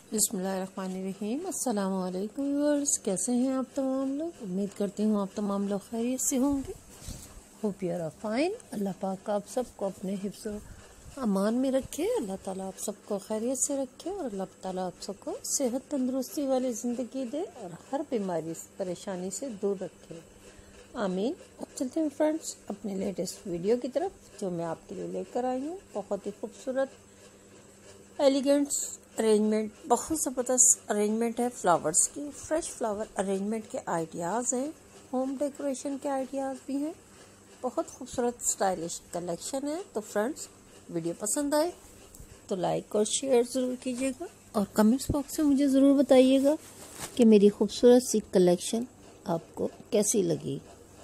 بسم اللہ الرحمن الرحیم۔ السلام علیکم ویورز، کیسے ہیں آپ تمام لوگ؟ امید کرتی ہوں آپ تمام لوگ خیریت سے ہوں گے۔ Hope you are fine. اللہ پاک آپ سب کو اپنے حفظ و امان میں رکھے، اللہ تعالیٰ آپ سب کو خیریت سے رکھے اور اللہ تعالیٰ آپ سب کو صحت تندرستی والی زندگی دے اور ہر بیماری پریشانی سے دور رکھے، آمین۔ اب چلتے ہیں فرینڈس اپنے لیٹسٹ ویڈیو کی طرف جو میں آپ کے لیے لے کر آئی ہوں۔ بہت ہی خوبصورت ایلیگنٹس ارینجمنٹ، بہت زبردست ارینجمنٹ ہے فلاورز کی، فریش فلاور ارینجمنٹ کے آئیڈیاز ہیں، ہوم ڈیکوریشن کے آئیڈیاز بھی ہیں، بہت خوبصورت اسٹائلش کلیکشن ہے۔ تو فرینڈس ویڈیو پسند آئے تو لائک اور شیئر ضرور کیجیے گا اور کمنٹس باکس میں مجھے ضرور بتائیے گا کہ میری خوبصورت سی کلیکشن آپ کو کیسی لگی۔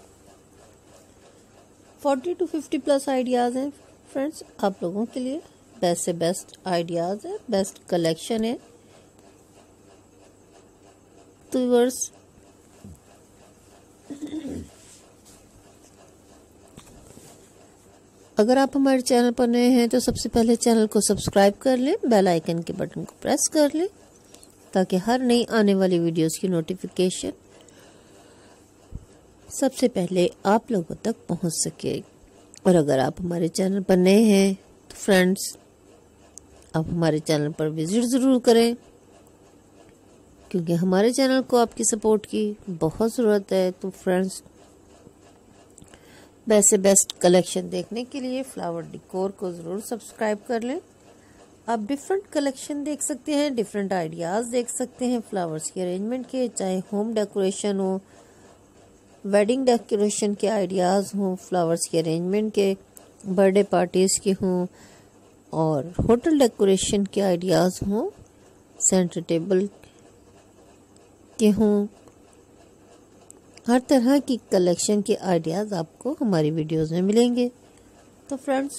40 to 50 پلس آئیڈیاز ہیں فرینڈس آپ لوگوں کے لیے، بیسٹ سے بیسٹ آئیڈیاز ہے، بیسٹ کلیکشن ہے۔ تو ویورز اگر آپ ہمارے چینل پر نئے ہیں تو سب سے پہلے چینل کو سبسکرائب کر لیں، بیل آئیکن کے بٹن کو پریس کر لیں تاکہ ہر نئی آنے والی ویڈیوز کی نوٹیفیکیشن سب سے پہلے آپ لوگوں تک پہنچ سکے۔ اور اگر آپ ہمارے چینل پر نئے ہیں تو فرینڈس آپ ہمارے چینل پر وزٹ ضرور کریں کیونکہ ہمارے چینل کو آپ کی سپورٹ کی بہت ضرورت ہے۔ تو فرینڈس بیسٹ سے بیسٹ کلیکشن دیکھنے کے لیے فلاور ڈیکور کو ضرور سبسکرائب کر لیں۔ آپ ڈیفرنٹ کلیکشن دیکھ سکتے ہیں، ڈیفرنٹ آئیڈیاز دیکھ سکتے ہیں فلاورز کے ارینجمنٹ کے، چاہے ہوم ڈیکوریشن ہو، ویڈنگ ڈیکوریشن کے آئیڈیاز ہوں، فلاورز کے ارینجمنٹ کے، برتھ ڈے پارٹیز کے ہوں اور ہوٹل ڈیکوریشن کے آئیڈیاز ہوں، سینٹر ٹیبل کے ہوں، ہر طرح کی کلیکشن کے آئیڈیاز آپ کو ہماری ویڈیوز میں ملیں گے۔ تو فرینڈس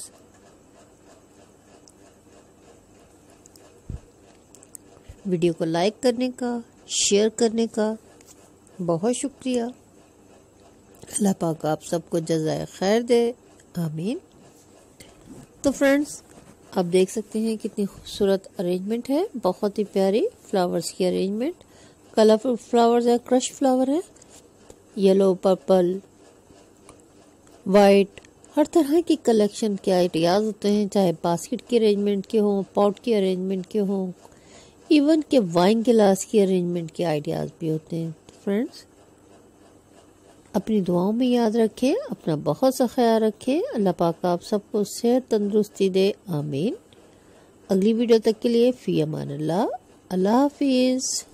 ویڈیو کو لائک کرنے کا، شیئر کرنے کا بہت شکریہ۔ اللہ پاک آپ سب کو جزائے خیر دے، آمین۔ تو فرینڈس آپ دیکھ سکتے ہیں کتنی خوبصورت ارینجمنٹ ہے، بہت ہی پیاری فلاورز کی ارینجمنٹ، کلرفل فلاورز ہے، کرش فلاور ہے، یلو، پرپل، وائٹ، ہر طرح کی کلیکشن کے آئیڈیاز ہوتے ہیں، چاہے باسکٹ کی ارینجمنٹ کے ہوں، پاٹ کی ارینجمنٹ کے ہوں، ایون کہ وائن گلاس کی ارینجمنٹ کے آئیڈیاز بھی ہوتے ہیں۔ فرینڈس اپنی دعاؤں میں یاد رکھیں، اپنا بہت سا خیال رکھیں، اللہ پاک آپ سب کو صحت تندرستی دے، آمین۔ اگلی ویڈیو تک کے لیے فی امان اللہ، اللہ حافظ۔